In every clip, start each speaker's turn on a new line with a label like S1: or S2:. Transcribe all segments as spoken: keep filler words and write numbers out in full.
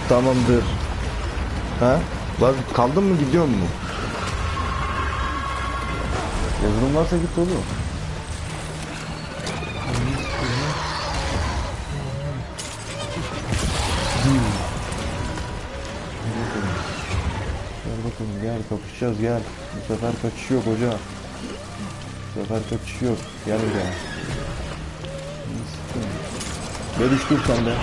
S1: Tamamdır. Ha? Lan kaldın mı, gidiyor mu? Yazılım varsa git oğlum. Gel bakalım, gel kapışacağız, gel. Bu sefer kaçış yok hoca. Bu sefer kaçış yok. Gel buraya. Gel iş dur sen de.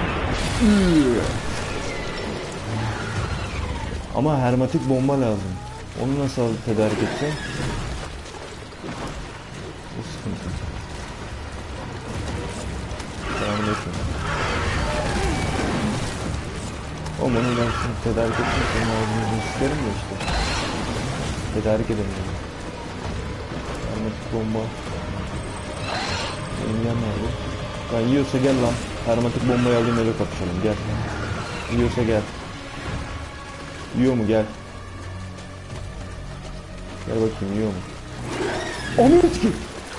S1: Ama hermetik bomba lazım. Onu nasıl tedarik edeceğim? Bu sıkıntı. Devam etmiyor. Ama onu ben şimdi tedarik ettim. Senin ağzını isterim de işte. Tedarik edemiyorum. Hermetik bomba. Engel nerede? Lan yiyorsa gel lan. Hermetik bombayı alayım, eve kapışalım. Gel. Yiyorsa gel. Yiyor mu, gel. Gel bakayım, yiyor mu? Onu ki.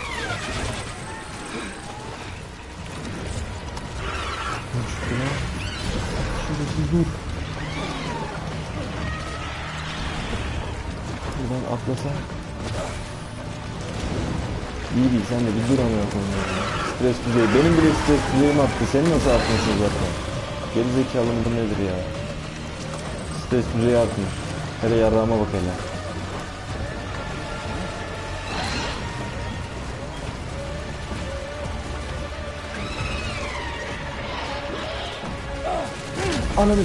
S1: Dur. Buradan atlasa. İyi değil, sen de bir dur amına koyayım. Stres düzeyi. Benim bile stres düzeyim attı. Senin nasıl artmışsın zaten? Geri zekalı mıdır nedir ya? Stres düzeyi artmış. Hele yarrağıma bak hele. Ananız.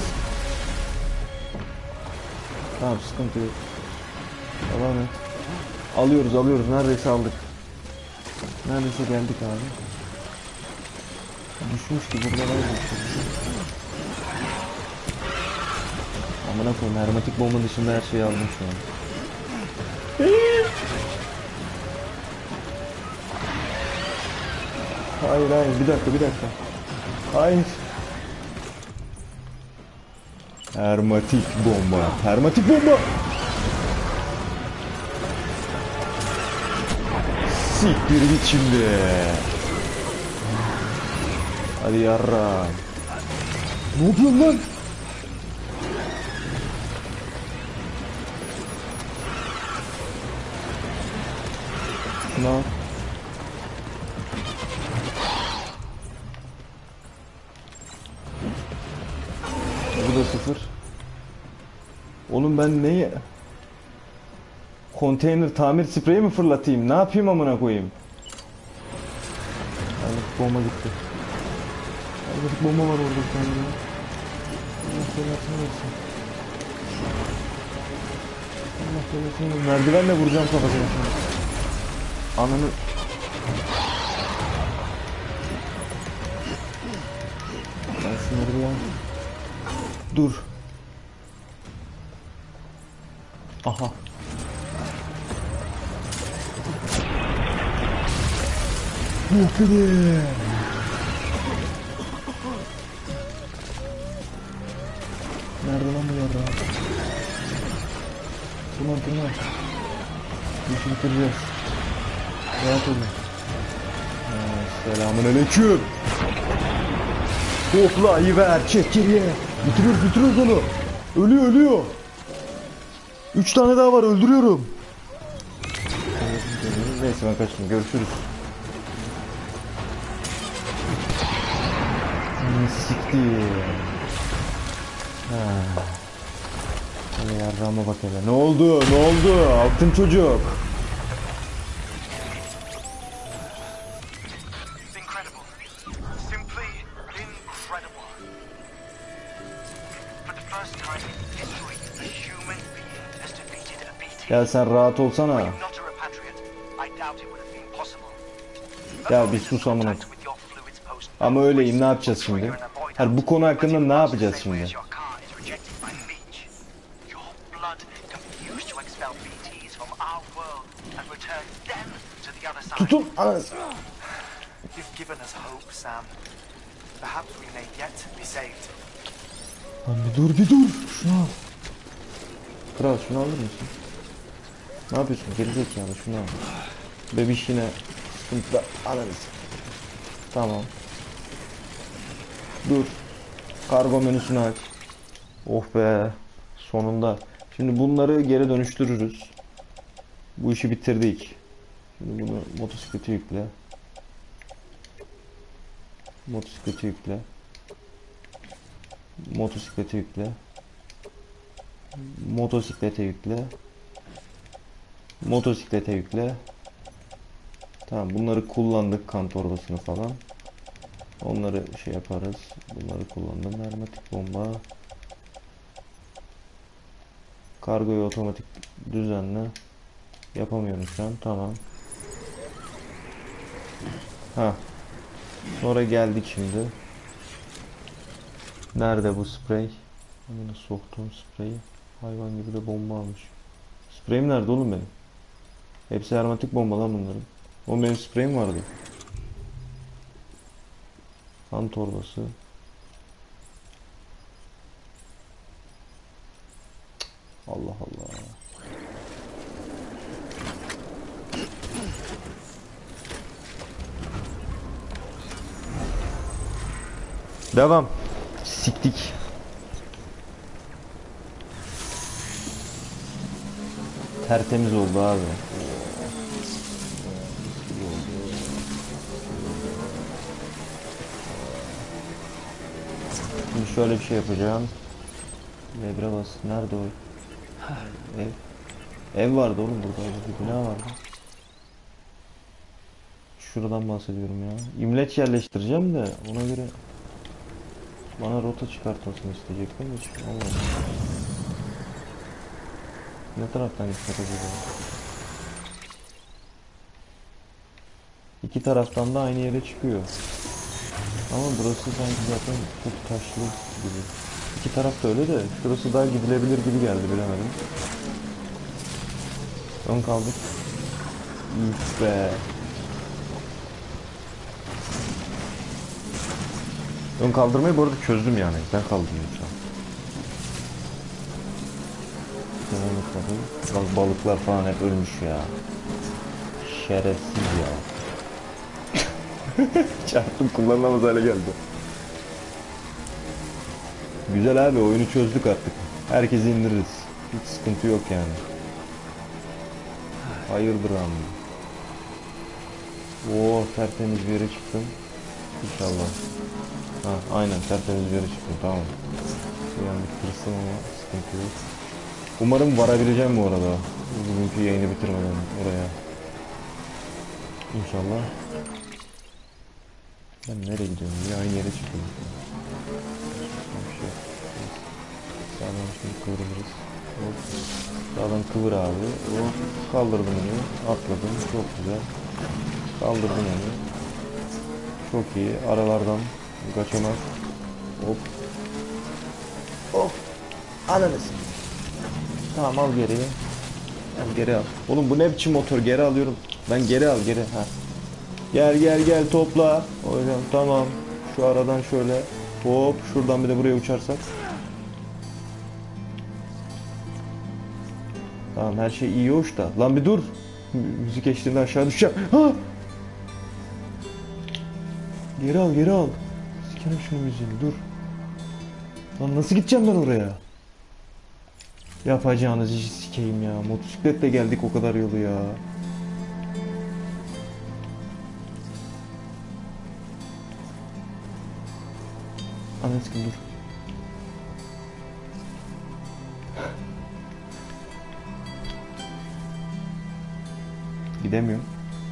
S1: Tamam, sıkıntı yok. Devam et. Alıyoruz alıyoruz. Neredeyse aldık. Neredeyse geldik abi. Düşmüş ki burada var mı? Amına koyayım, hermetik bomba dışında her şeyi aldım şu an. Hayır hayır, bir dakika bir dakika. Hayır. Hermetik bomba. Hermetik bomba. Siktir git şimdi. Hadi yarra. Ne yapıyorsun lan? Şuna. Bu da sıfır. Oğlum ben neyi? Konteyner tamir spreyi mi fırlatayım? Ne yapayım amına koyayım? Hermetik bomba gitti. Hermetik bomba var orada bir tane ya. Allah belasını versin. Allah belasını versin. Merdivenle vuracağım kafasına şimdi. Ananı... Ben şunları bir ya. Dur. Aha. Oh be. Nerede lan bu yarra? Tırman tırman. İşi bitireceğiz. Rahat olun. Selamünaleyküm. Toplayı ver, çek geriye. Bitiriyoruz bitiriyoruz onu. Ölüyor ölüyor. Üç tane daha var, öldürüyorum. Neyse ben kaçtım, görüşürüz. Siktir. Ha. Hadi yarrağıma bak hele. Ne oldu? Ne oldu? Altın çocuk. Ya sen rahat olsana. Ya bir sus amına. Ama öyleyim, ne yapacağız şimdi? Hayır, bu konu hakkında ne yapacağız şimdi? Tutun anasını. Lan bir dur bir dur. Şunu al. Kral şunu alır mısın? Ne yapıyorsun gerizekalı, şunu al. Bebiş yine sıkıntıda, anarız. Tamam. Dur. Kargo menüsünü aç. Oh be. Sonunda. Şimdi bunları geri dönüştürürüz. Bu işi bitirdik. Şimdi bunu motosiklete yükle. Motosiklete yükle. Motosiklete yükle. Motosiklete yükle. Motosiklete yükle. Tamam, bunları kullandık, kan torbasını falan. Onları şey yaparız. Bunları kullandım. Hermetik bomba. Kargoyu otomatik düzenle. Yapamıyorum şu an. Tamam. Ha. Sonra geldik şimdi. Nerede bu sprey? Hemen soktum spreyi. Hayvan gibi de bomba almış. Spreyim nerede oğlum benim? Hepsi hermetik bomba lan bunların. O benim spreyim vardı. Kan torbası. Allah Allah. Devam. Siktik. Tertemiz oldu abi. Şimdi şöyle bir şey yapacağım. Ve bire bas. Nerede o? Ev. Ev vardı oğlum burada. Bir bina vardı. Şuradan bahsediyorum ya. İmleç yerleştireceğim de ona göre bana rota çıkartmasını isteyecektim de hiç olmadı. Ne taraftan gitmek acaba? İki taraftan da aynı yere çıkıyor. Ama burası sanki zaten çok taşlı gibi. İki taraf da öyle de şurası daha gidilebilir gibi geldi, bilemedim. Ön kaldık. Üf be. Ön kaldırmayı bu arada çözdüm yani. Ben kaldırıyorum şu an. Bak balıklar falan hep ölmüş ya. Şerefsiz ya. Çarptım, kullanılamaz hale geldi. Güzel abi, oyunu çözdük artık. Herkesi indiririz. Hiç sıkıntı yok yani. Hayırdır abi. Oo, tertemiz bir yere çıktım. İnşallah. Ha, aynen tertemiz bir yere çıktım, tamam. Yani tırsın ama sıkıntı yok. Umarım varabileceğim bu arada. Bugünkü yayını bitirmeden oraya. İnşallah. Ben nereye gidiyorum? Bir aynı yere çıkıyorum. Sağdan şimdi kıvırırız. Hop. Sağdan kıvır abi. Hop. Kaldırdım onu. Atladım. Çok güzel. Kaldırdım onu. Çok iyi. Aralardan kaçamaz. Hop. Hop. Ananız. Tamam, al geriye. Al geri al. Oğlum bu ne biçim motor? Geri alıyorum. Ben geri al geri. Ha. Gel gel gel topla. Hocam tamam. Şu aradan şöyle. Hop. Şuradan bir de buraya uçarsak. Tamam, her şey iyi hoş da. Lan bir dur. Müzik eşliğinde aşağı düşeceğim. Ha! Geri al geri al. Sikerim şunu müziğini, dur. Lan nasıl gideceğim ben oraya? Yapacağınız işi sikeyim ya. Motosikletle geldik o kadar yolu ya. Anasını dur. Gidemiyorum.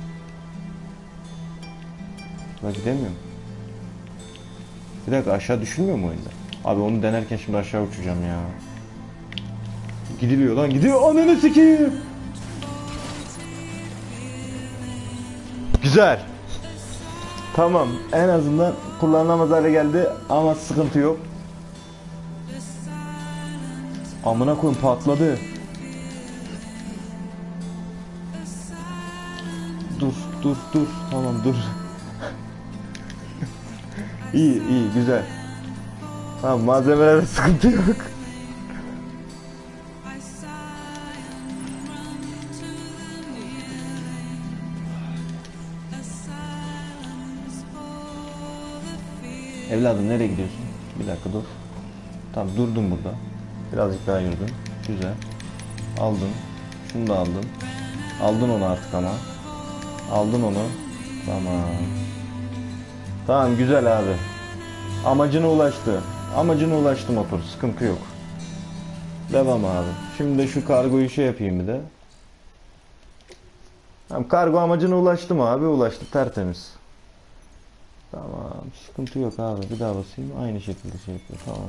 S1: Ben gidemiyorum. Bir dakika, aşağı düşülmüyor mu oyunda? Abi onu denerken şimdi aşağı uçacağım ya. Gidiliyor lan, gidiyor, ananı sikeyim. Güzel. Tamam, en azından kullanılamaz hale geldi ama sıkıntı yok. Amına koyayım, patladı. Dur dur dur, tamam dur. İyi iyi, güzel. Tamam, malzemelerde sıkıntı yok. Evladım nereye gidiyorsun? Bir dakika dur. Tamam, durdum burada. Birazcık daha yürüdüm. Güzel. Aldın. Şunu da aldın. Aldın onu artık ama. Aldın onu. Tamam. Tamam, güzel abi. Amacına ulaştı. Amacına ulaştı motor. Sıkıntı yok. Devam abi. Şimdi de şu kargoyu şey yapayım bir de. Tamam, kargo amacına ulaştı mı abi? Ulaştı. Tertemiz. Tamam. Sıkıntı yok abi. Bir daha basayım. Aynı şekilde şey yapıyor. Tamam.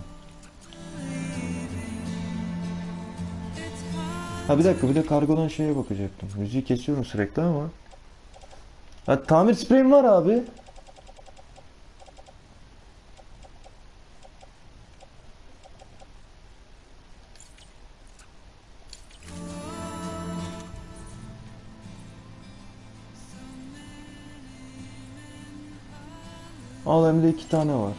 S1: Ha, bir dakika, bir de kargodan şeye bakacaktım. Müziği kesiyorum sürekli ama. Ha, tamir spreyim var abi. Al, hem de iki tane var.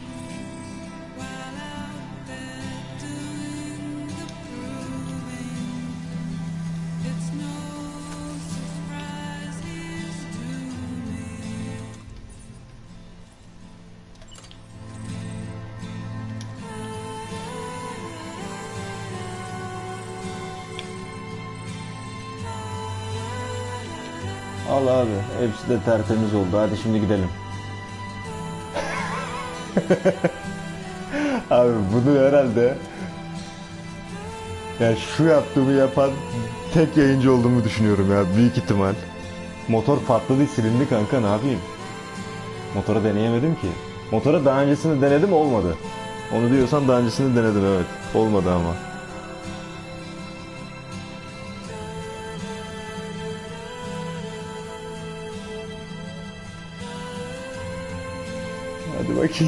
S1: Al abi. Hepsi de tertemiz oldu. Hadi şimdi gidelim. Abi bunu herhalde, yani şu yaptığımı yapan tek yayıncı olduğumu düşünüyorum ya, büyük ihtimal. Motor patladı, silindi kanka, ne yapayım? Motora deneyemedim ki. Motora daha öncesini denedim, olmadı. Onu diyorsan daha öncesini denedim, evet. Olmadı ama. Hadi bakayım.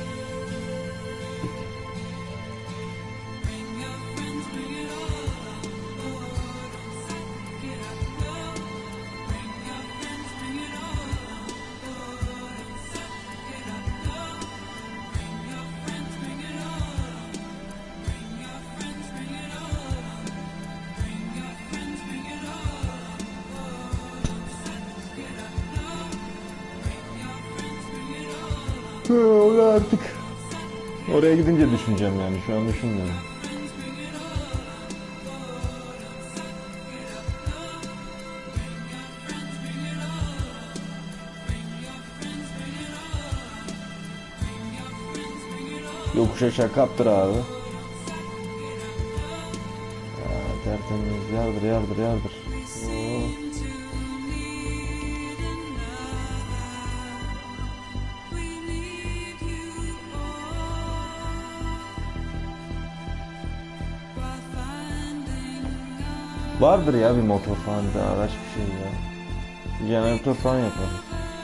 S1: Onu artık oraya gidince düşüneceğim, yani şu an düşünmüyorum. Yokuş aşağı kaptır abi. Ya, tertemiz, yardır yardır yardır. Oo. Vardır ya bir motor falan, bir araç, bir şey ya. Bir jeneratör falan yaparız.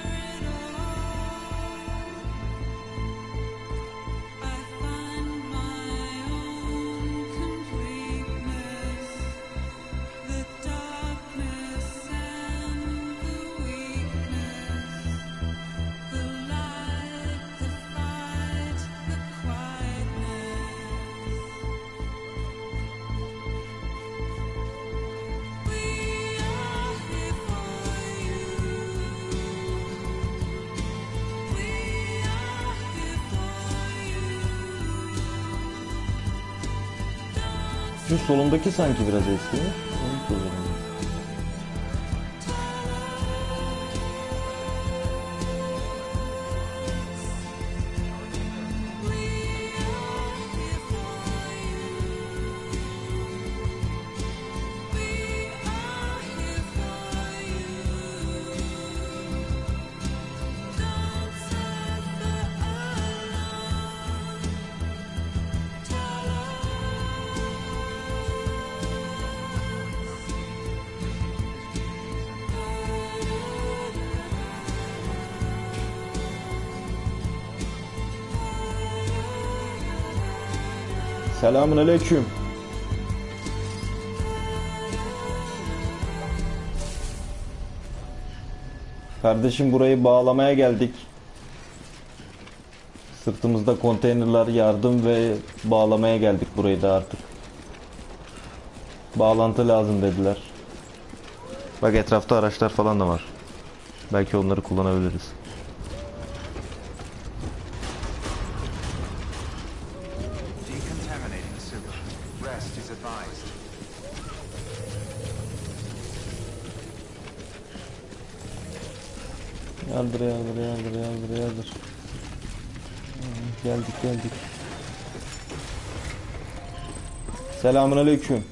S1: Şu solundaki sanki biraz eski. Onu kullanalım. Selamun aleyküm. Kardeşim, burayı bağlamaya geldik. Sırtımızda konteynerler, yardım ve bağlamaya geldik burayı da artık. Bağlantı lazım dediler. Bak, etrafta araçlar falan da var. Belki onları kullanabiliriz.
S2: advised.
S1: Yardır yardır yardır yardır yardır. Geldik geldik. Selamünaleyküm.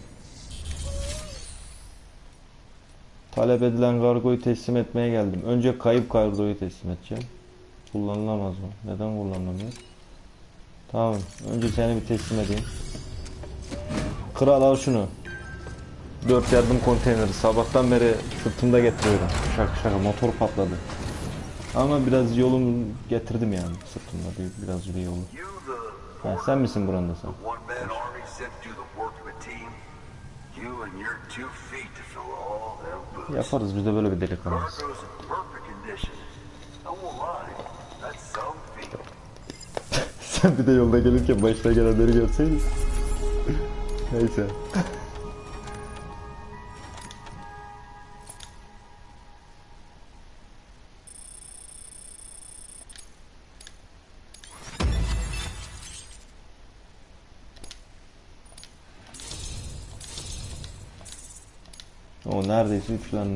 S1: Talep edilen kargoyu teslim etmeye geldim. Önce kayıp kargoyu teslim edeceğim. Kullanılamaz mı? Neden kullanılamıyor? Tamam. Önce seni bir teslim edeyim. Kral al şunu. Dört yardım konteyneri. Sabahtan beri sırtımda getiriyorum. Şaka şaka motor patladı. Ama biraz yolum getirdim yani sırtımda bir, biraz bir yolu. Ha, sen misin buranın sen? Yaparız biz de böyle bir delikanlıyız. Sen bir de yolda gelirken başına gelenleri görseydin. Neyse. O neredeyse üçlendi.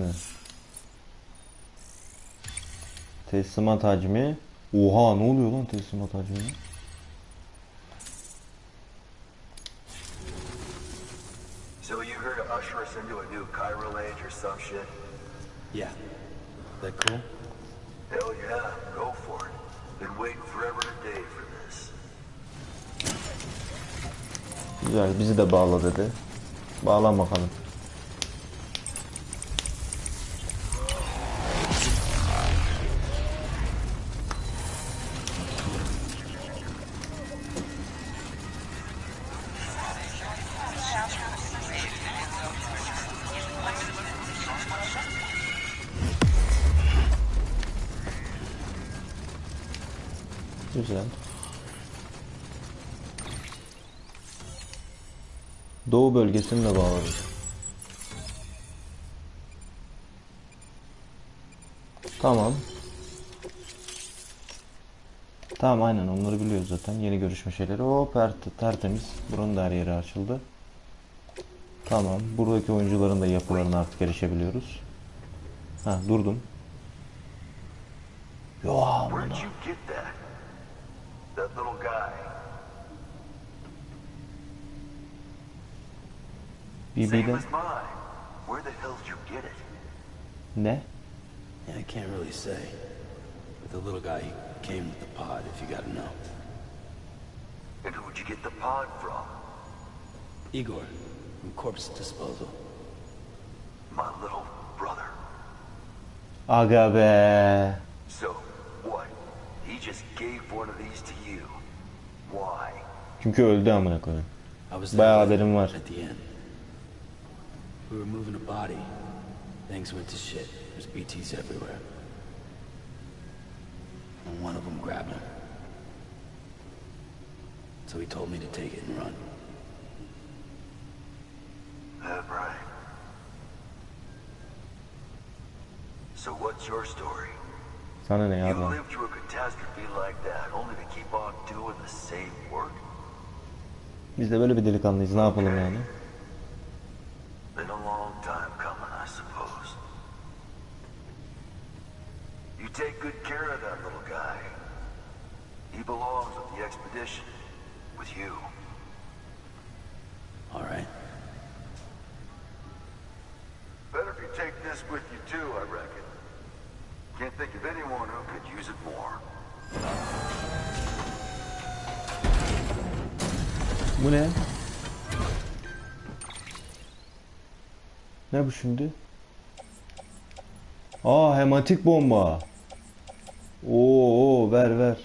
S1: Teslimat hacmi. Oha ne oluyor lan teslimat hacmi?
S3: So you here to usher us into a new chiral age or some shit?
S2: Yeah. That cool?
S3: Hell yeah, go for it. Been waiting forever today for this.
S1: Güzel bizi de bağla dedi. Bağlan bakalım. Güzel. Doğu bölgesini de bağladık. Tamam. Tamam aynen onları biliyoruz zaten. Yeni görüşme şeyleri. Hop tertemiz. Buranın da her yeri açıldı. Tamam. Buradaki oyuncuların da yapılarına artık erişebiliyoruz. Ha durdum. Yo amına.
S3: That little guy.
S1: B B'den.
S3: Where the hell did you get it?
S1: Ne?
S2: Yeah, I can't really say. But the little guy, he came with the pod, if you gotta know.
S3: And who'd you get the pod from?
S2: Igor, from Corpse Disposal.
S3: My little brother.
S1: Aga be.
S3: So, what? He just gave one of these to you. Why?
S1: Çünkü öldü amına koyayım.
S2: I was
S1: Bayağı
S2: there
S1: haberim var.
S2: at the end. We were moving a body. Things went to shit. There's B Ts everywhere. And one of them grabbed him. So he told me to take it and run.
S3: That's right. So what's your story?
S1: Sana ne ya
S3: You
S1: lan?
S3: lived through a catastrophe like that, only to keep on doing the same work?
S1: Biz de böyle bir delikanlıyız. Ne yapalım yani?
S3: Been a long time coming, I suppose. You take good care of that little guy. He belongs with the expedition. With you.
S2: All right.
S3: Better if you take this with you too, I reckon. Can't think of anyone who could use it more.
S1: Bu ne? Ne bu şimdi? Aa hematik bomba. Oo, oo ver ver.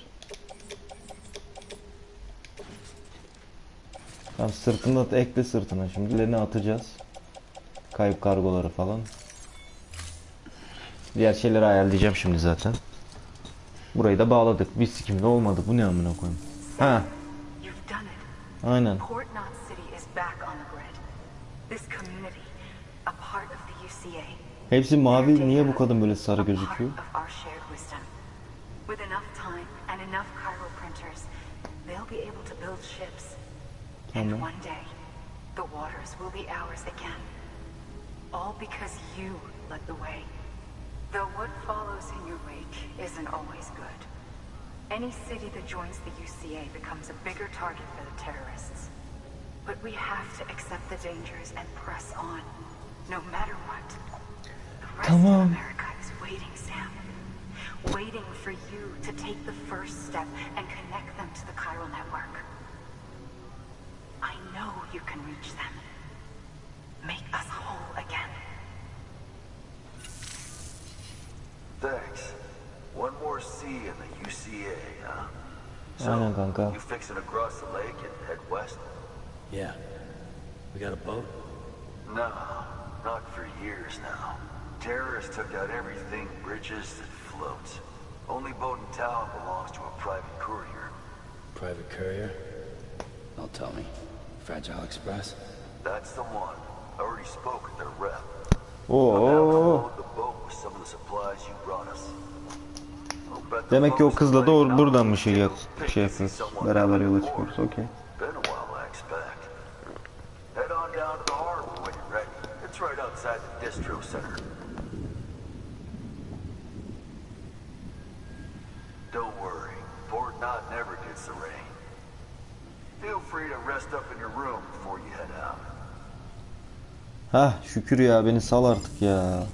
S1: Tamam sırtına da ekle sırtına şimdi. Lerini atacağız. Kayıp kargoları falan. Diğer şeyleri ayarlayacağım şimdi zaten. Burayı da bağladık. Bir sikimde olmadı. Bu ne amına koyayım? Ha. Aynen.
S4: Port Knot City is back on the grid. This community, a part of the U C A.
S1: Hepsi mavi. Niye bu kadın böyle sarı gözüküyor?
S4: With enough time and enough chiral printers, they'll be able to build ships. And one day, the waters will be ours again. All because you led the way. Though what follows in your wake isn't always good. Any city that joins the U C A becomes a bigger target for the terrorists. But we have to accept the dangers and press on, no matter what. The rest
S1: Come
S4: of
S1: on.
S4: America is waiting, Sam. Waiting for you to take the first step and connect them to the chiral network. I know you can reach them. Make us whole again.
S3: Thanks. One more C in the U C A, huh?
S1: Aynen kanka.
S3: You fixing to cross the lake and head west?
S2: Yeah. We got a boat?
S3: No, not for years now. Terrorists took out everything bridges that floats. Only boat in town belongs to a private courier.
S2: Private courier? Don't tell me. Fragile Express?
S3: That's the one. I already spoke with their rep.
S1: Oo.
S3: Load the boat with some of the supplies you brought us. I'll bet the
S1: Demek ki o
S3: boat's
S1: kızla da
S3: playing
S1: or- buradan mı
S3: out.
S1: şey, yap
S3: Pick
S1: şey
S3: to see
S1: yapıyoruz?
S3: someone
S1: Beraber
S3: from
S1: yola
S3: the
S1: çıkıyoruz.
S3: war.
S1: Okey.
S3: Been a while, I expect. Head on down to the harbor when you're ready. It's right outside the distro center. Don't worry, Fort Knott never gets the rain. Feel free to rest up in your room before you head out.
S1: Hah şükür ya, beni sal artık ya.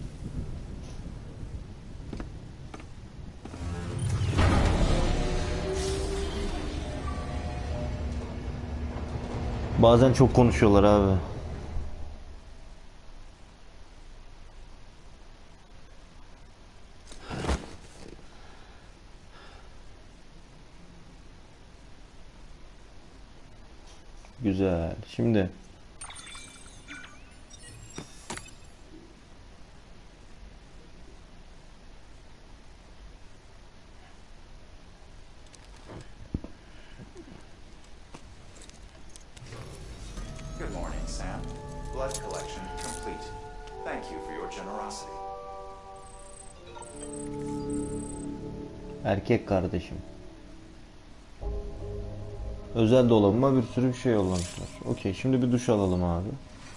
S1: Bazen çok konuşuyorlar abi. Güzel. Şimdi
S5: Good morning, Sam. Blood collection complete. Thank you for your generosity.
S1: erkek kardeşim. Özel dolabıma bir sürü bir şey yollamışlar. Okey, şimdi bir duş alalım abi.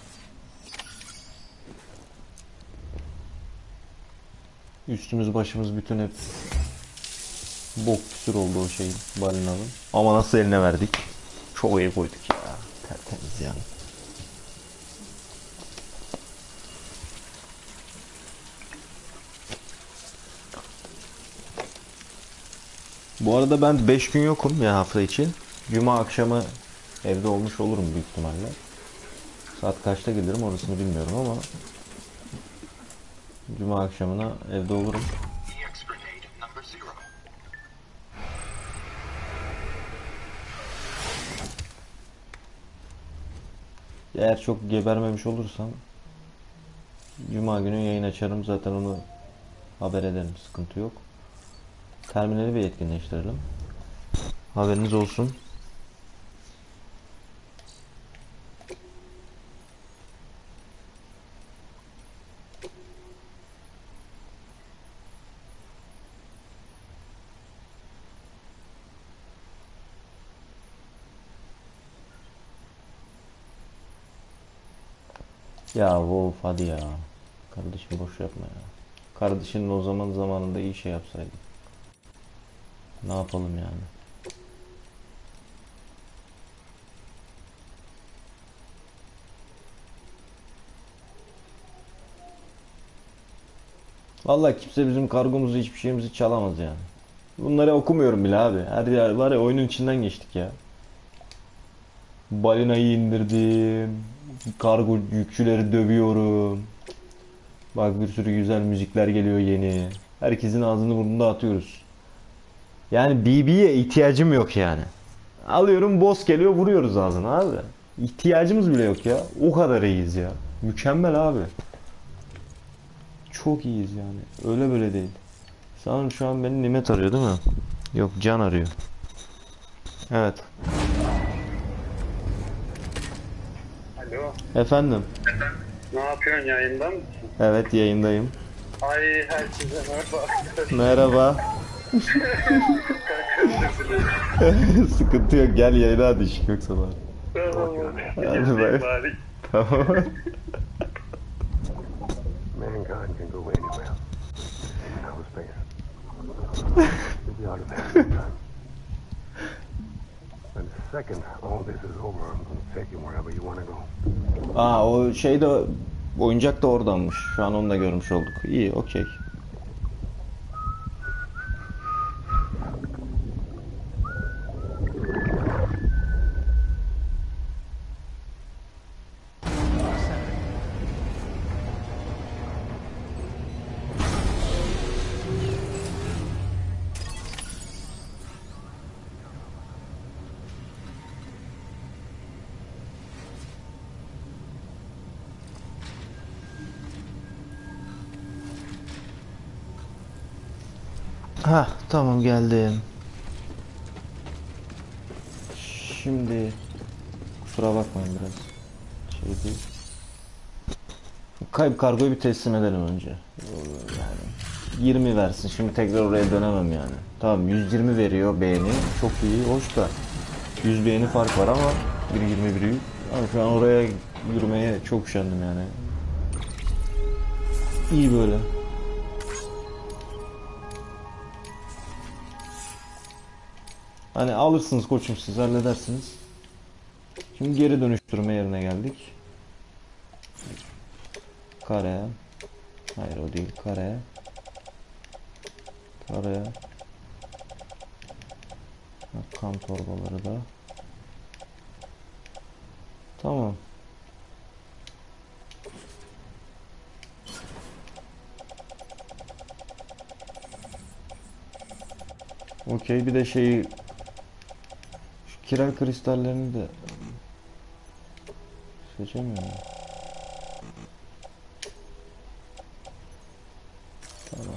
S1: Üstümüz başımız bütün hep bok püsür oldu o şeyin, balinanın. Ama nasıl eline verdik? Çok iyi koyduk ya. Tertemiz yani. Bu arada ben beş gün yokum ya hafta için. Cuma akşamı evde olmuş olurum büyük ihtimalle. Saat kaçta gelirim orasını bilmiyorum ama Cuma akşamına evde olurum. Eğer çok gebermemiş olursam Cuma günü yayın açarım, zaten onu haber ederim, sıkıntı yok. Terminali bir etkinleştirelim. Haberiniz olsun. Ya of hadi ya. Kardeşim boş yapma ya. Kardeşinin o zaman zamanında iyi şey yapsaydı. Ne yapalım yani? Vallahi kimse bizim kargomuzu, hiçbir şeyimizi çalamaz yani. Bunları okumuyorum bile abi. Her yer var ya, oyunun içinden geçtik ya. Balinayı indirdim. Kargo yükçüleri dövüyorum. Bak bir sürü güzel müzikler geliyor yeni. Herkesin ağzını burnunu dağıtıyoruz. Yani B B'ye ihtiyacım yok yani. Alıyorum, boss geliyor, vuruyoruz ağzına abi. İhtiyacımız bile yok ya. O kadar iyiyiz ya. Mükemmel abi. Çok iyiyiz yani. Öyle böyle değil. Sanırım şu an beni Nimet arıyor değil mi? Yok, Can arıyor. Evet.
S6: Alo,
S1: Efendim.
S6: ne yapıyorsun, yayında mısın?
S1: Evet, yayındayım.
S6: Ay, herkese merhaba.
S1: Merhaba.
S6: Kanka, özür dilerim.
S1: Sıkıntı yok, gel yayına hadi, iş yoksa bari. Hadi be. Tamam.
S7: Mankind can go anywhere in outer space. We'll be out of there sometime. And the second all this is over, I'm gonna take you wherever you wanna go.
S1: Aa, o şey de oyuncak da oradanmış. Şu an onu da görmüş olduk. İyi, okey. Ha, tamam geldim. Şimdi kusura bakmayın biraz şey değil. Kayıp kargoyu bir teslim edelim önce. Yani yirmi versin. Şimdi tekrar oraya dönemem yani. Tamam, yüz yirmi veriyor beğeni. Çok iyi, hoş da yüz beğeni fark var ama bir yirmi bir. Ama şu an oraya yürümeye çok üşendim yani. İyi böyle. Hani alırsınız koçum, siz halledersiniz. Şimdi geri dönüştürme yerine geldik. Kare. Hayır, o değil, kare. Kare. Kan torbaları da. Tamam. Okey, bir de şeyi kiral kristallerini de seçemiyorum. Tamam.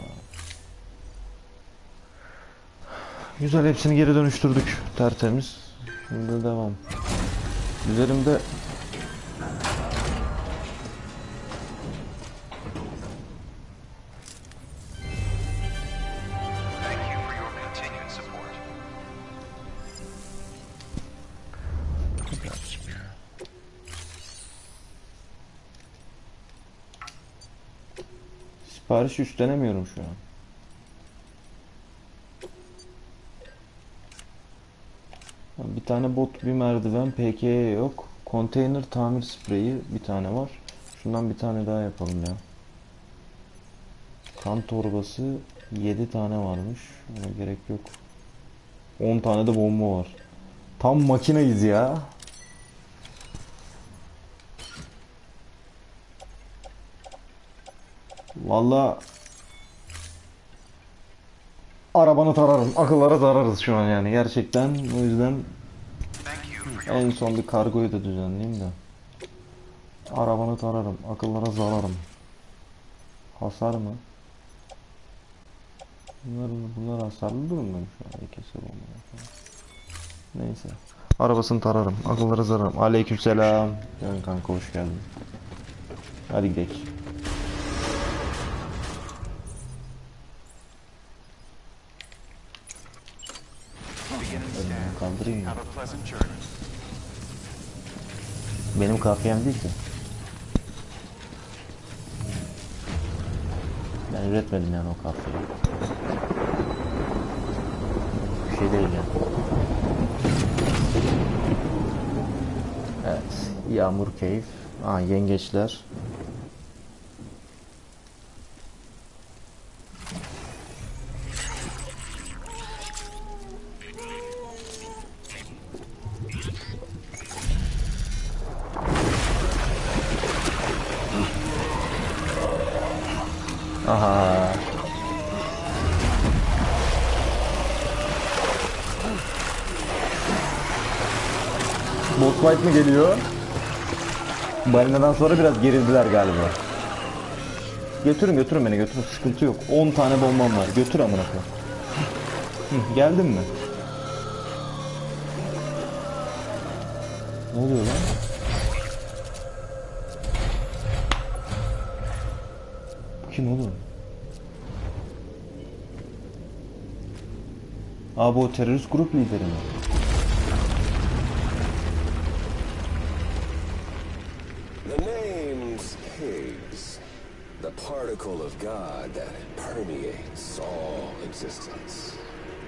S1: Güzel, hepsini geri dönüştürdük. Tertemiz. Şimdi devam. Üzerimde sipariş üstlenemiyorum şu an. Bir tane bot, bir merdiven, P K E yok. Konteyner tamir spreyi bir tane var. Şundan bir tane daha yapalım ya. Kan torbası yedi tane varmış. Ona gerek yok. on tane de bomba var. Tam makineyiz ya. Vallahi arabanı tararım. Akıllara zararız şu an yani gerçekten. O yüzden en son bir kargoyu da düzenleyeyim de. Arabanı tararım. Akıllara zararım. Hasar mı? Bunlar, bunlar hasarlı durumda mı şu an? İkisi bomba. Neyse. Arabasını tararım. Akıllara zararım. Aleykümselam. Yani kanka hoş geldin. Hadi gidelim. Kaldırayım mı? Benim kafiyem değil ki. Ben üretmedim yani o kafiyeyi. Bir şey değil yani. Evet. Yağmur keyif. Aa, yengeçler. Aha. Boss fight mı geliyor? Balinadan sonra biraz gerildiler galiba. Götürün götürün beni götürün, sıkıntı yok. on tane bombam var, götür amına koyayım. Geldin mi? Ne oluyor lan? Kim oğlum? Abi o terörist grup lideri mi?
S8: The particle of God that permeates all existence.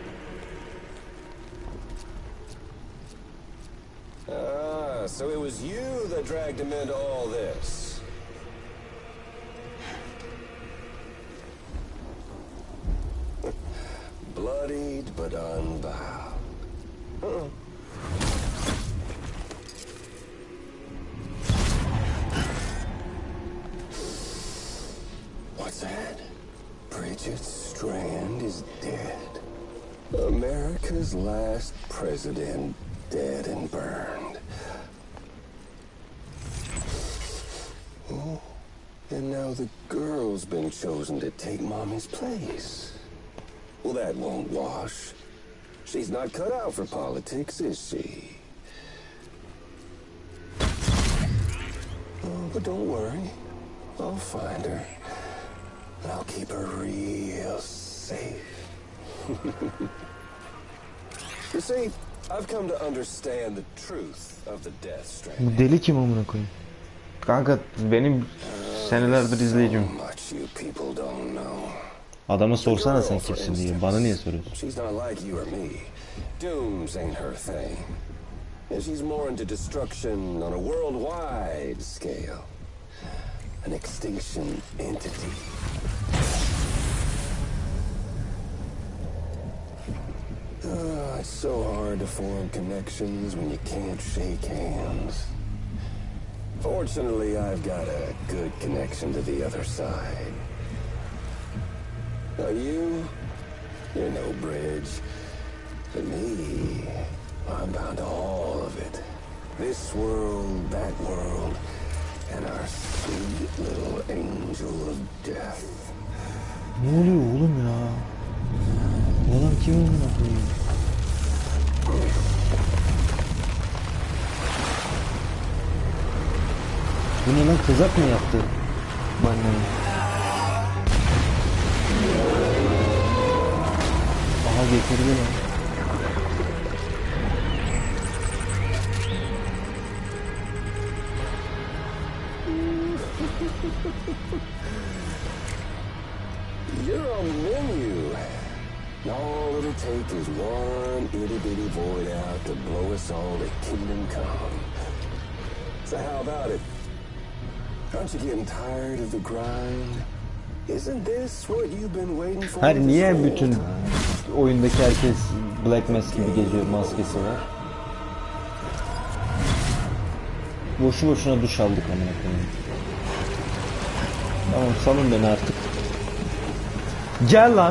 S8: Ah, so it was you that dragged him into all this. Bloodied but unbound. Uh-uh. What's that? Bridget Strand is dead. America's last president dead and burned. Oh, and now the girl's been chosen to take Mommy's place. Well, that won't wash. She's not cut out for politics, is she? Oh, but don't worry. I'll find her. And I'll keep her real safe. You see, I've come to understand the truth of the Death Stranding.
S1: Bu deli kim amına koyayım? Kanka benim senelerdir izleyicim.
S8: Much you people don't know.
S1: Adama sorsana sen kimsin diye. Bana niye soruyorsun?
S8: She's not like you or me. Dooms ain't her thing. And she's more into destruction on a worldwide scale. An extinction entity. Uh, it's so hard to form connections when you can't shake hands. Fortunately, I've got a good connection to the other side. Now you, you're no bridge. But me, I'm bound to all of it. This world, that world, and our sweet little angel of death.
S1: Ne oluyor oğlum ya? Bu adam kim amına koyayım? Bu ne lan, tezak mı yaptı? Bana. Aha getirdi lan.
S8: You're a menu. All it'll take is one itty-bitty void out to blow us all to kingdom come. So how about it? Aren't you getting tired of the grind? Isn't this what you've been waiting for?
S1: Hayır, niye bütün oyundaki herkes Black Mask gibi geziyor, maskesi var? Boşu boşuna duş aldık amına koyayım. Tamam, salın beni artık. Gel lan.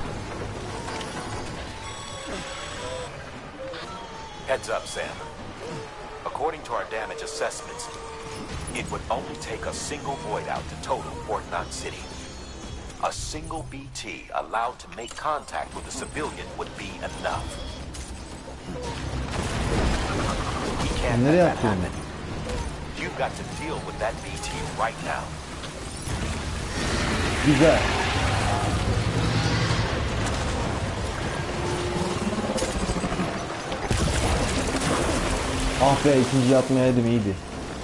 S9: Heads up, Sam. According to our damage assessments, it would only take a single void out to total Fort Knox City. A single B T allowed to make contact with a civilian would be enough. We can't let that happen. You've got to deal with that B T right now.
S1: Güzel. Ah be, ikinci atmayaydım, iyiydi.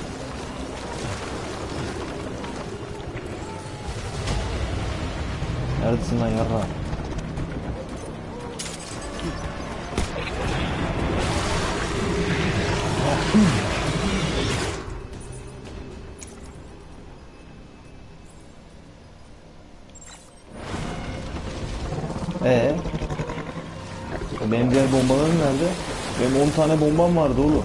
S1: Neredesin lan yarra? Ee? Benim diğer bombalarım nerede? Benim on tane bombam vardı oğlum.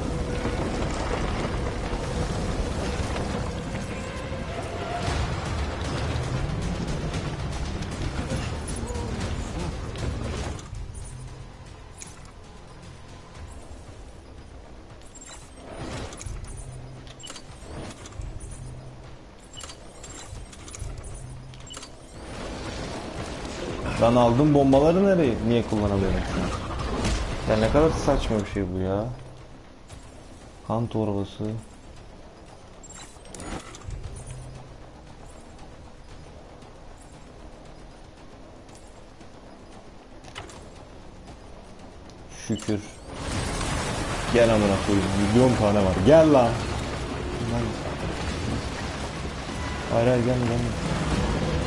S1: Ben aldım bombaları nereye? Niye kullanamıyorum? Ya ne kadar saçma bir şey bu ya. Kan torbası. Şükür. Gel amına koyayım. Milyon tane var. Gel lan. Hayır hayır, gelme gelme.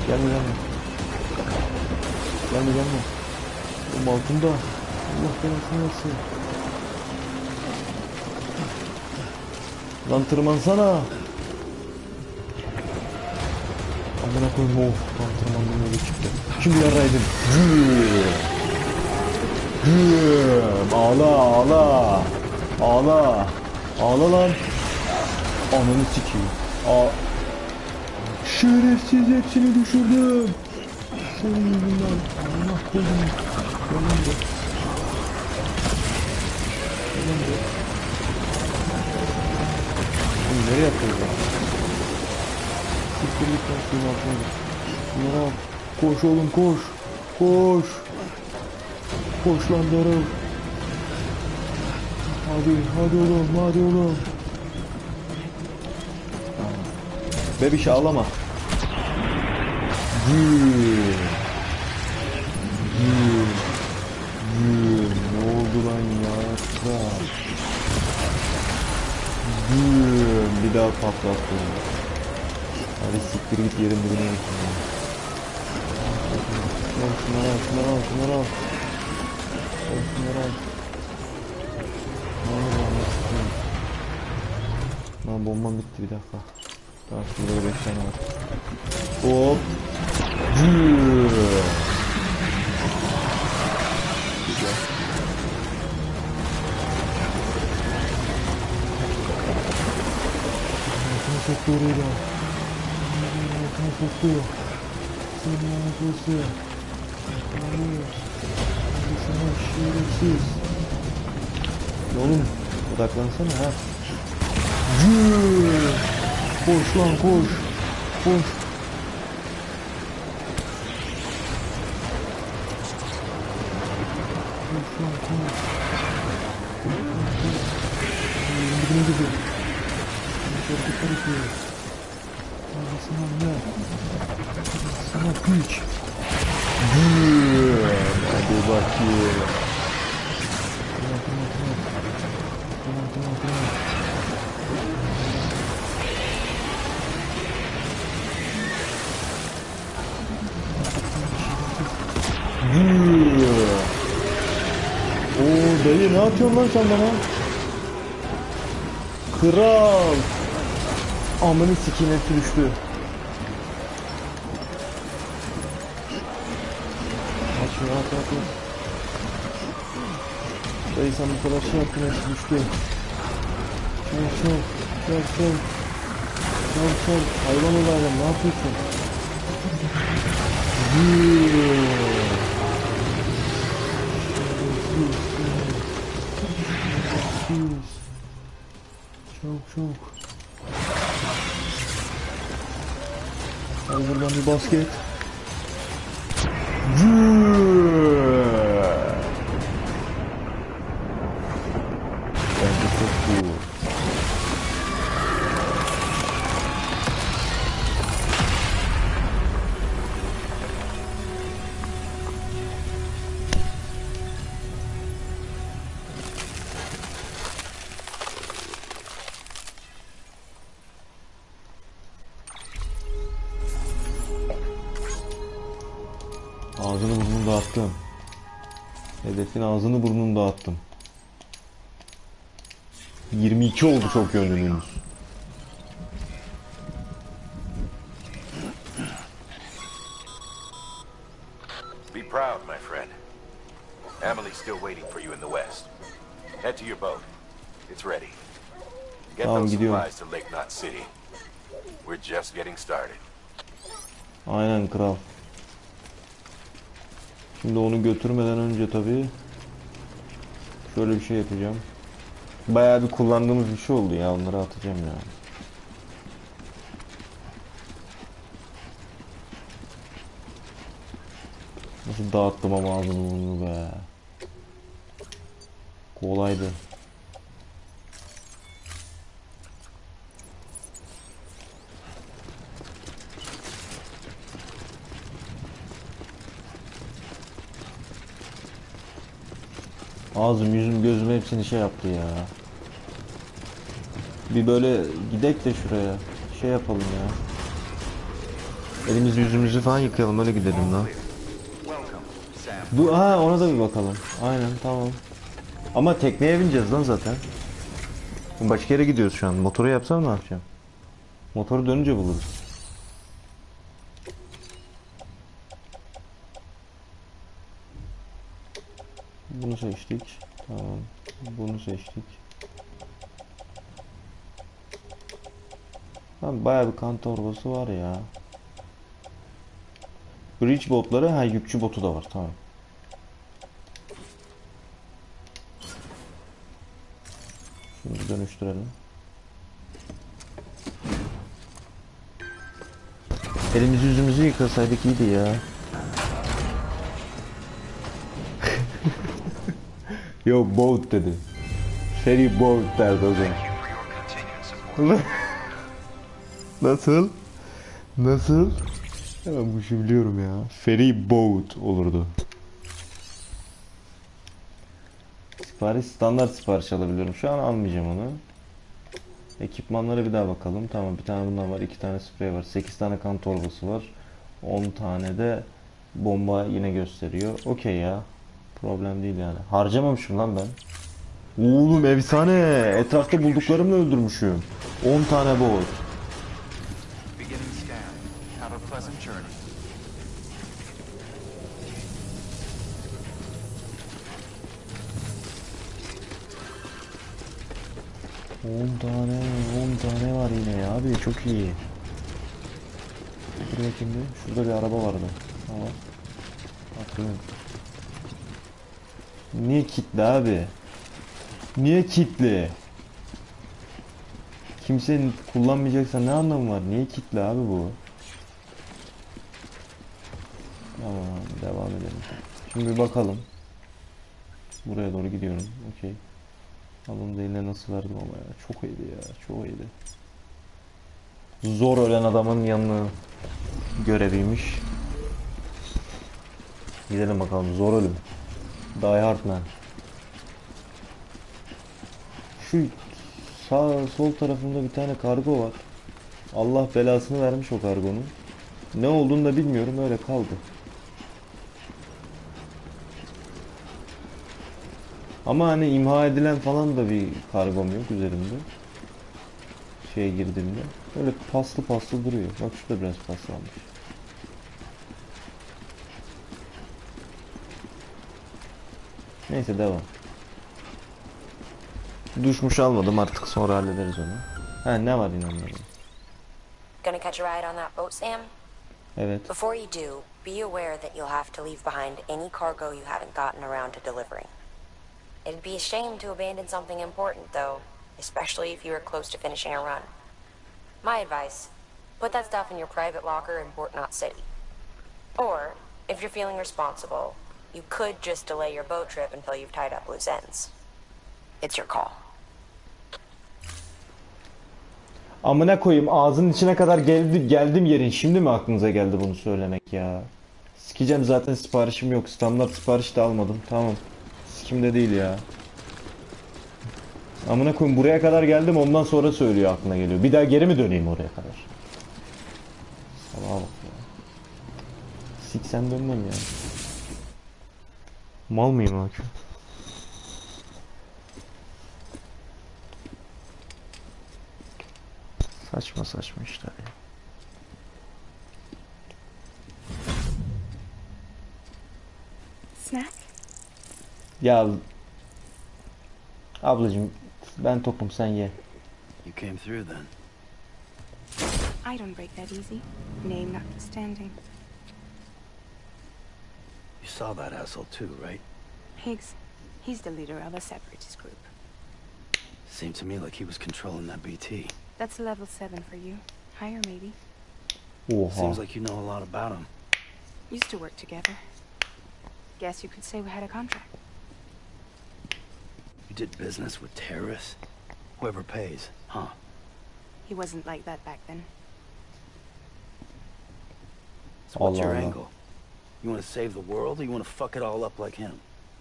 S1: Gelme gelme. Gelme gelme. Oğlum altında. Allah belasını versin. Lan tırmansana. Amına koyayım, oh. Lan tırmandım, öyle çıktı. Şimdi yaraydın. Ağla ağla. Ağla. Ağla lan. Ananı sikeyim. Aa. Şerefsiz, hepsini düşürdüm. Senin yüzünden. Allah koydum. Yalan bu. Yalan bu. Oğlum nereye yapıyoruz ya? Siktir git lan, suyun altına git. Bunlara al. Koş oğlum, koş. Koş. Koş lan Daryl. Hadi, hadi oğlum, hadi oğlum. Bebiş ağlama. Gül. Gül. Gül. Ne oldu lan ya? Gül. Bir daha patlattım. Hadi siktir git, yerin dibine git. Şunları al, şunları al, şunları al. Şunları al. Lan bombam bitti, bir dakika. Tamam, şurada beş tane var. Hop. Güzel. Altına soktu orayı da. Altına soktu. Senin anasını. Hadi sana şerefsiz. Oğlum odaklansana ha. Güzel. Koş lan koş. Koş. Koş lan koş. Dibine gidiyor. Hareketler yapıyor. Hadi sana ne? Sana piç. Güzel. Hadi bakayım. Tamam tamam tamam. Tamam tamam tamam. Oo dayı, ne yapıyorsun lan sen bana? Kral. Amını sikeyim, hepsi düştü. Aç şunu, at at at. Dayı sen bu kadar şey yaptın, hepsi düştü. Çal çal. Çal çal. Çal çal. Hayvan olaylar, ne yapıyorsun? Yuuu. Çok çok. Al buradan bir basket. Bence çok cool. Ağzını burnunu dağıttım. Hedefin ağzını burnunu dağıttım. yirmi iki oldu çok yönlülüğümüz.
S9: Be proud, my friend. Emily's still waiting for you in the west. Head to your boat. It's ready. Get
S1: Tamam,
S9: those
S1: gidiyorum.
S9: supplies to Lake Knot City. We're just getting started.
S1: Aynen kral. Şimdi onu götürmeden önce tabii şöyle bir şey yapacağım. Bayağı bir kullandığımız bir şey oldu ya, onları atacağım ya. Nasıl dağıttım ama ağzını bunu be. Kolaydı. Ağzım, yüzüm, gözüm hepsini şey yaptı ya. Bir böyle gidek de şuraya şey yapalım ya. Elimizi yüzümüzü falan yıkayalım, öyle gidelim lan.
S5: Welcome, Sam.
S1: Bu ha, ona da bir bakalım. Aynen, tamam. Ama tekneye bineceğiz lan zaten. Başka yere gidiyoruz şu an. Motoru yapsam ne yapacağım? Motoru dönünce buluruz. Bunu seçtik. Tamam. Bunu seçtik. Tamam, bayağı bir kan torbası var ya. Bridge botları, ha yükçü botu da var, tamam. Şimdi dönüştürelim. Elimizi yüzümüzü yıkasaydık iyiydi ya. Yo, boat dedi. Ferry boat derdi o zaman. Nasıl? Nasıl? Hemen bu işi biliyorum ya. Ferry boat olurdu. Sipariş, standart sipariş alabiliyorum. Şu an almayacağım onu. Ekipmanlara bir daha bakalım. Tamam, bir tane bundan var, iki tane sprey var, sekiz tane kan torbası var, on tane de bomba yine gösteriyor. Okey ya. Problem değil yani. Harcamamışım lan ben. Oğlum efsane. Etrafta bulduklarımla öldürmüşüm. on tane bot.
S5: Beginning scan. Have a pleasant journey.
S1: on tane, on tane var yine ya abi, çok iyi. Dur bakayım bir. Şurada bir araba vardı. Tamam. Bakıyorum. Niye kilitli abi? Niye kilitli? Kimsenin kullanmayacaksa ne anlamı var? Niye kilitli abi bu? Tamam, devam edelim. Şimdi bir bakalım. Buraya doğru gidiyorum. Okey. Alın eline nasıl verdim ama ya. Çok iyiydi ya. Çok iyiydi. Zor ölen adamın yanına göreviymiş. Gidelim bakalım. Zor ölüm. Die Hard Man. Şu sağ sol tarafında bir tane kargo var. Allah belasını vermiş o kargonun. Ne olduğunu da bilmiyorum, öyle kaldı. Ama hani imha edilen falan da bir kargom yok üzerimde. Şeye girdiğimde. Öyle paslı paslı duruyor. Bak şurada biraz paslanmış. Neyse, devam. Duşmuş almadım, artık sonra hallederiz onu. Ha, ne var inanmıyorum.
S10: Gonna catch a ride on that boat, Sam?
S1: Evet.
S10: Before you do, be aware that you'll have to leave behind any cargo you haven't gotten around to delivering. It'd be a shame to abandon something important, though, especially if you were close to finishing a run. My advice, put that stuff in your private locker in Port Knot City. Or, if you're feeling responsible, you could just delay your boat trip until you've tied up loose ends. It's your call.
S1: Amına koyayım, ağzının içine kadar geldi, geldim yerin. Şimdi mi aklınıza geldi bunu söylemek ya? Sikeceğim, zaten siparişim yok. Standart sipariş de almadım. Tamam. Sikimde değil ya. Amına koyayım, buraya kadar geldim, ondan sonra söylüyor, aklına geliyor. Bir daha geri mi döneyim oraya kadar? Salaha bak ya. Siksen dönmem ya. Mal mıyım lan? Saçma saçma işler ya.
S4: Snack?
S1: Ya ablacığım, ben tokum, sen ye.
S2: You came through then.
S4: I don't break that easy. Name notwithstanding.
S2: You saw that asshole too, right?
S4: Higgs. He's the leader of a separatist group.
S2: Seemed to me like he was controlling that B T.
S4: That's level seven for you. Higher, maybe.
S1: Oha.
S2: Seems like you know a lot about him.
S4: Used to work together. Guess you could say we had a contract.
S2: You did business with terrorists? Whoever pays, huh?
S4: He wasn't like that back then.
S2: So what's your
S1: Allah Allah.
S2: angle? You want to save the world, or you want to fuck it all up like him?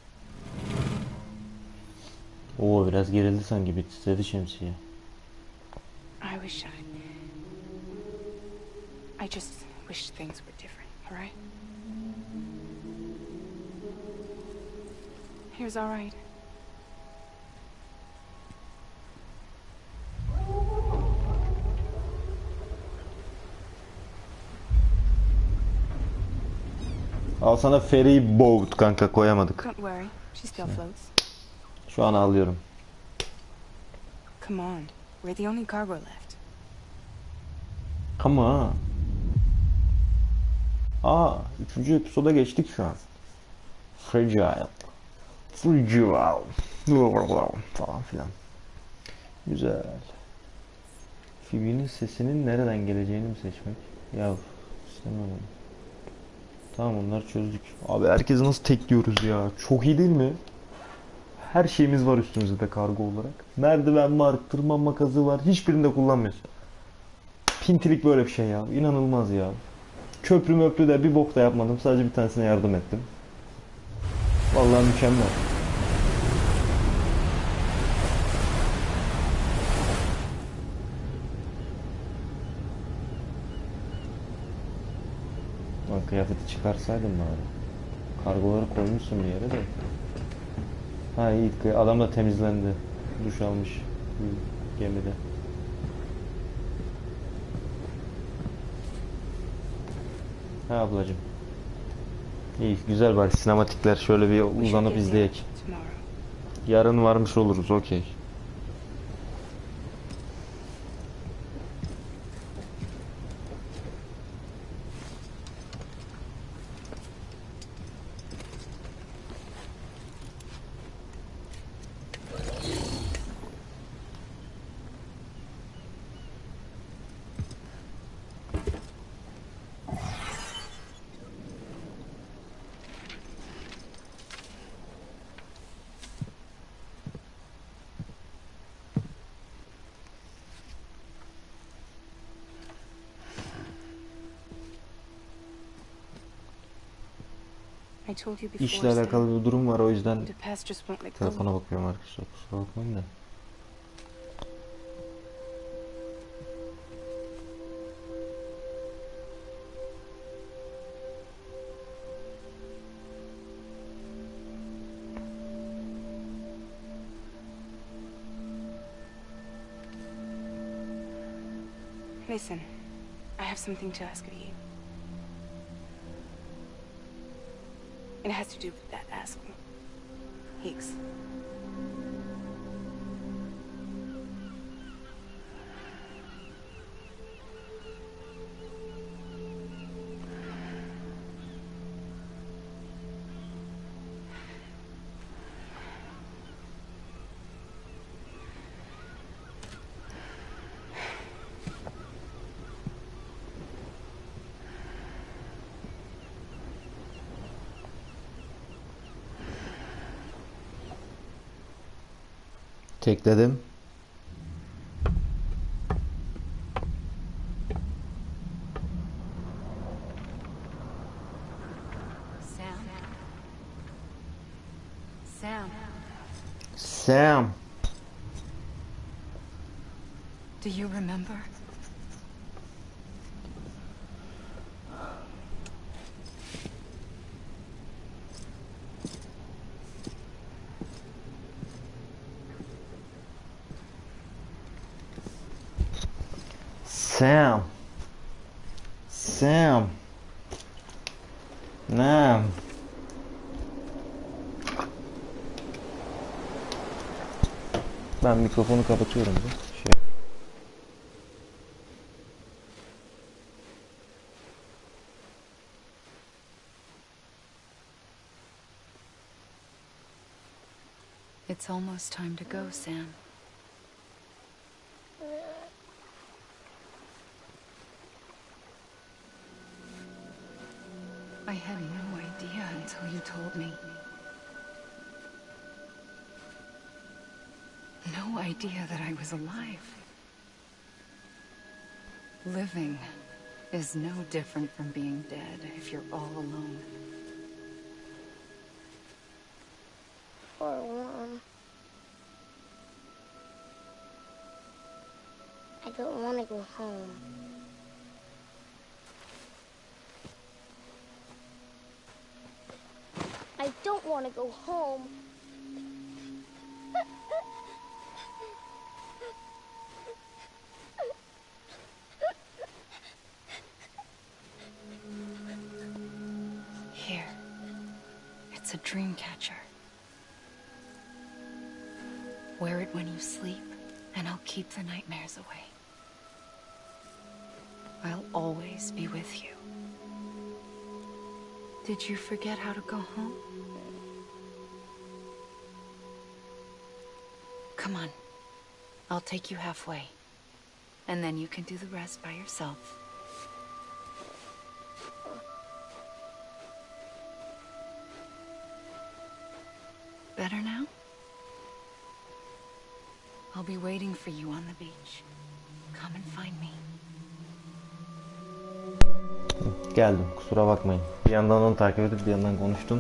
S1: Oo, biraz gerildi sanki, bir titredi şemsiye.
S4: I wish I... I just
S11: wish things were different, all right? Here's all right.
S1: Al sana ferry boat kanka, koyamadık.
S11: Don't worry, she still floats.
S1: Şu an alıyorum.
S11: Come on, we're the only cargo left.
S1: Come on. Aa, üçüncü episoda geçtik şu an. Fragile. Fragile. Falan filan. Güzel. Phoebe'nin sesinin nereden geleceğini mi seçmek? Ya istemem onu. Tamam, onları çözdük. Abi herkes nasıl tekliyoruz ya. Çok iyi değil mi? Her şeyimiz var üstümüzde kargo olarak. Merdiven var, tırmanma kazı var. Hiçbirini de kullanmıyorsun. Pintilik böyle bir şey ya. İnanılmaz ya. Köprü möprü de bir bok da yapmadım. Sadece bir tanesine yardım ettim. Vallahi mükemmel. Lan kıyafeti çıkarsaydım bari. Kargoları koymuşsun bir yere de. Ha iyi, adam da temizlendi. Duş almış gemide. Ha ablacım. İyi, güzel bari sinematikler, şöyle bir uzanıp izleyek. Yarın varmış oluruz, okey. İşle alakalı bir durum var, o yüzden telefona bakıyorum arkadaşlar, kusura bakmayın da.
S11: Listen, I have something to ask of you. It has to do with that asshole, Higgs.
S1: Tekledim.
S4: Sam. Sam.
S1: Sam.
S4: Do you remember?
S1: Sam. Sam. Nam. Ben mikrofonu kapatıyorum da. Şey.
S4: It's almost time to go, Sam. I had no idea until you told me. No idea that I was alive. Living is no different from being dead if you're all alone.
S12: For one, I don't want to go home. I don't want to go home.
S4: Here. It's a dream catcher. Wear it when you sleep, and I'll keep the nightmares away. I'll always be with you. Did you forget how to go home? Come on. I'll take you halfway. And then you can do the rest by yourself. Better now? I'll be waiting for you on the beach. Come and find me.
S1: Geldim, kusura bakmayın. Bir yandan onu takip edip bir yandan konuştum.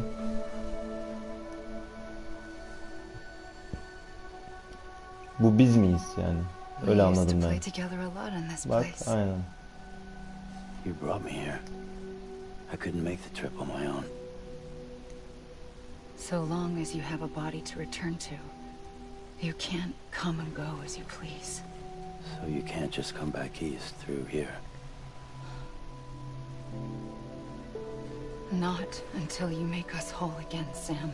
S1: Bu biz miyiz yani? Öyle anladım ben. Bak, aynen.
S2: You brought me here. I couldn't make the trip on my own.
S4: So long as you have a body to return to, you can't come and go as you please.
S2: So you can't just come back east through here?
S4: Not until you make us whole again, Sam.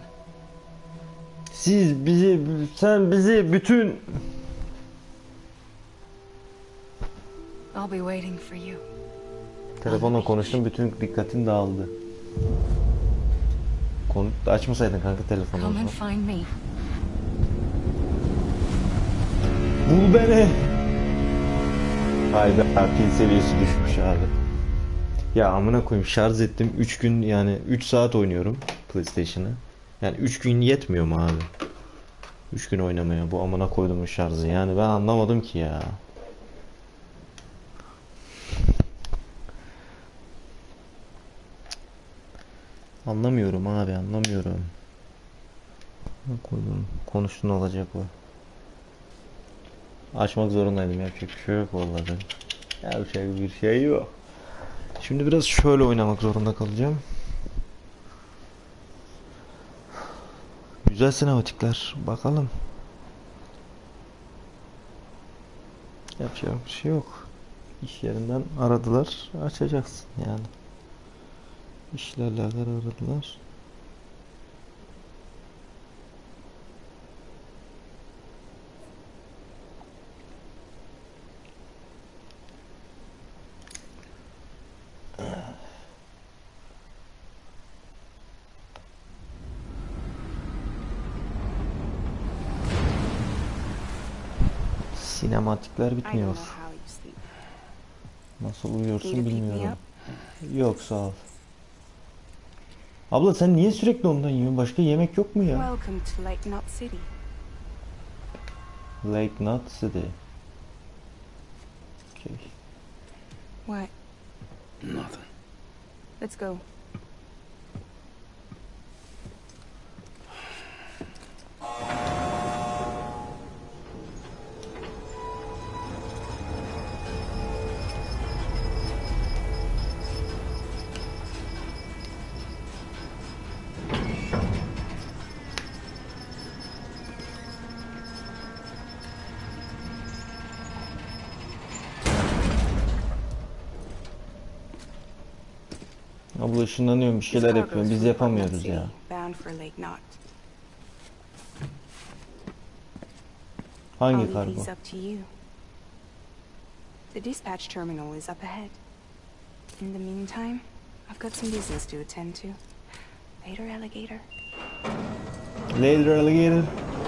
S1: Siz bizi, sen bizi bütün...
S4: I'll be waiting for you.
S1: Telefonla konuştum, bütün dikkatin dağıldı. Konu açmasaydın kanka telefonu.
S4: Come and find me.
S1: Bul beni. Hayda, pil seviyesi düşmüş abi. Ya amına koyayım, şarj ettim üç gün, yani üç saat oynuyorum PlayStation'ı. Yani üç gün yetmiyor mu abi? üç gün oynamaya bu amına koyduğum şarjı. Yani ben anlamadım ki ya. Anlamıyorum abi, anlamıyorum. Koydum. Konuştun olacak bu. Açmak zorundaydım, yapacak bir şey yok vallahi. Yapacak bir şey yok. Şimdi biraz şöyle oynamak zorunda kalacağım. Güzel sinematikler. Bakalım. Yapacak bir şey yok. İş yerinden aradılar. Açacaksın yani. İşlerle aradılar. Sinematikler bitmiyor. Nasıl uyuyorsun bilmiyorum. Yok sağ ol. Abla sen niye sürekli ondan yiyorsun? Başka yemek yok mu ya?
S11: Welcome to Lake Knot City.
S1: Lake Knot City. Okay.
S11: What?
S2: Nothing.
S11: Let's go.
S1: Abla ışınlanıyorum, bir şeyler yapıyorum. Biz yapamıyoruz ya. Hangi kargo?
S11: The dispatch terminal is up ahead. In the meantime, I've got some business to attend to. Later, alligator.
S1: Later, alligator.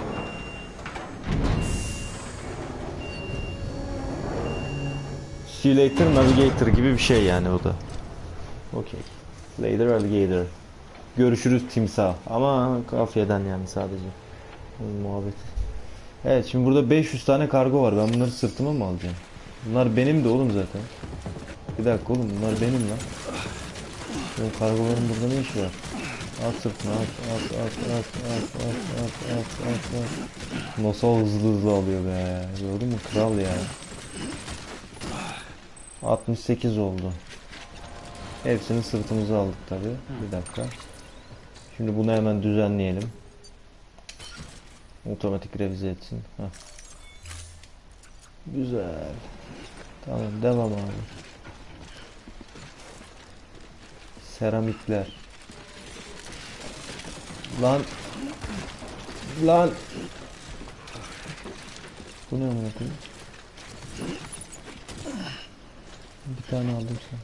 S1: See you later, navigator gibi bir şey yani o da. Okay. Later, alligator. Görüşürüz timsah. Ama kafiyeden yani sadece. Muhabbet. Evet, şimdi burada beş yüz tane kargo var. Ben bunları sırtıma mı alacağım? Bunlar benim de oğlum zaten. Bir dakika oğlum, bunlar benim lan. Bu kargoların burada ne işi var? At sırtına, at, at, at, at, at, at, at, at, at, at. Nasıl hızlı hızlı alıyor be. Gördün mü? Kral ya. altmış sekiz oldu. Hepsini sırtımıza aldık tabi. Bir dakika. Şimdi bunu hemen düzenleyelim. Otomatik revize etsin. Heh. Güzel. Tamam, devam abi. Seramikler. Lan. Lan. Bu ne amına koyayım? Bir tane aldım sen.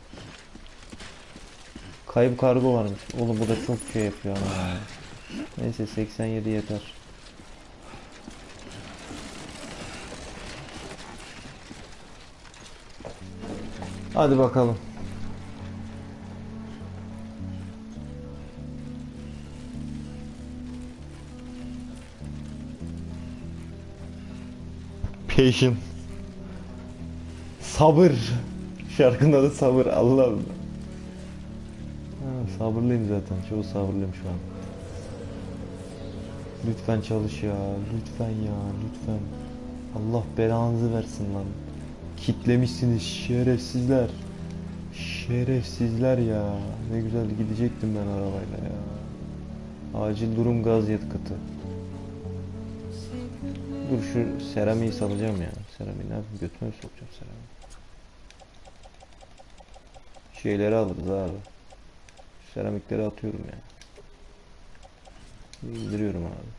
S1: Kayıp kargo varmış. Oğlum bu da çok şey yapıyor ama. Neyse seksen yedi yeter. Hadi bakalım. Patient. Sabır. Şarkının adı sabır. Allah'ım. Ha, sabırlıyım zaten. Çok sabırlıyım şu an. Lütfen çalış ya. Lütfen ya. Lütfen. Allah belanızı versin lan. Kitlemişsiniz şerefsizler. Şerefsizler ya. Ne güzel gidecektim ben arabayla ya. Acil durum gaz yakıtı. Dur şu seramiği salacağım ya. Seramiği ne yapayım? Götüme sokacağım seramiği. Şeyleri alırız abi. Seramikleri atıyorum ya. İndiriyorum abi.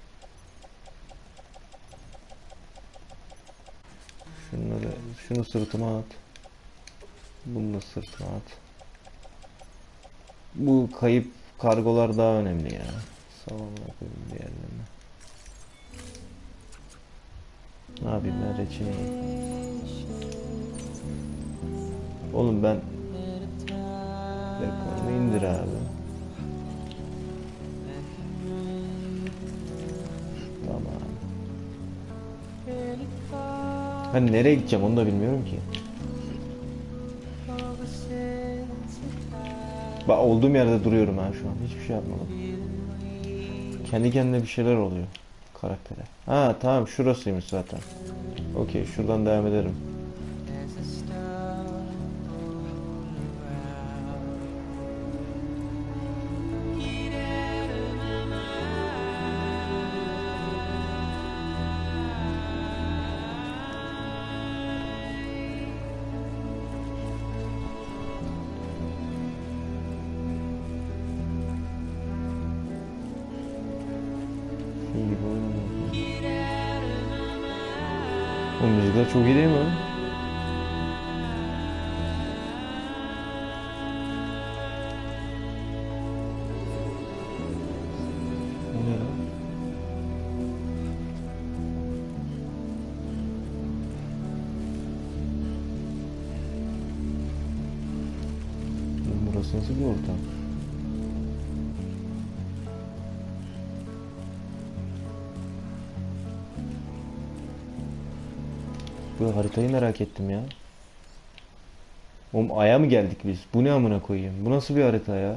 S1: Şunları, şunu sırtıma at. Bunu da sırtıma at. Bu kayıp kargolar daha önemli ya. Salamına koyayım diğerlerine. Ne yapayım ben reçineyi? Oğlum ben Bekon'u indir abi. Tamam. Ben nereye gideceğim onu da bilmiyorum ki. Bak olduğum yerde duruyorum ha şu an. Hiçbir şey yapmadım. Kendi kendine bir şeyler oluyor karaktere. Ha tamam şurasıymış zaten. Okey şuradan devam ederim. O müzikler çok iyi değil mi? Bu ne lan? Burası nasıl bir ortam? Bu haritayı merak ettim ya. Oğlum Ay'a mı geldik biz? Bu ne amına koyayım? Bu nasıl bir harita ya?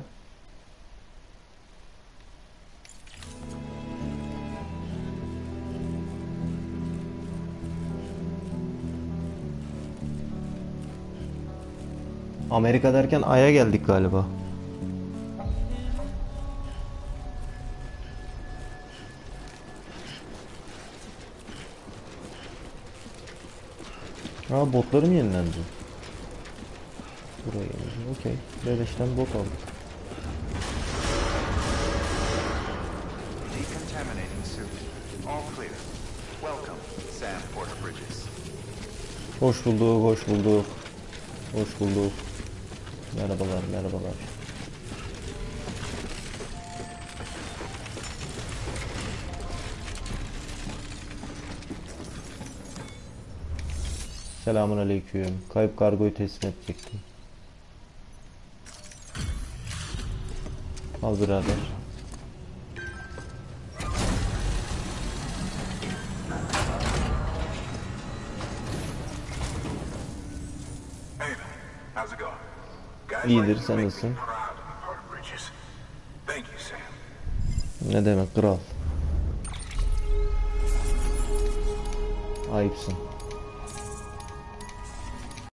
S1: Amerika derken Ay'a geldik galiba. Aa botlarım yenilendi. Buraya geldim. Okey. Beleşten bot aldık.
S5: Decontaminating suit. All clear. Welcome, Sam Porter Bridges.
S1: Hoş bulduk, hoş bulduk. Hoş bulduk. Merhabalar, merhabalar. Selamun aleyküm. Kayıp kargoyu teslim edecektim. Al birader. İyidir, sen nasılsın? Ne demek kral? Ayıpsın.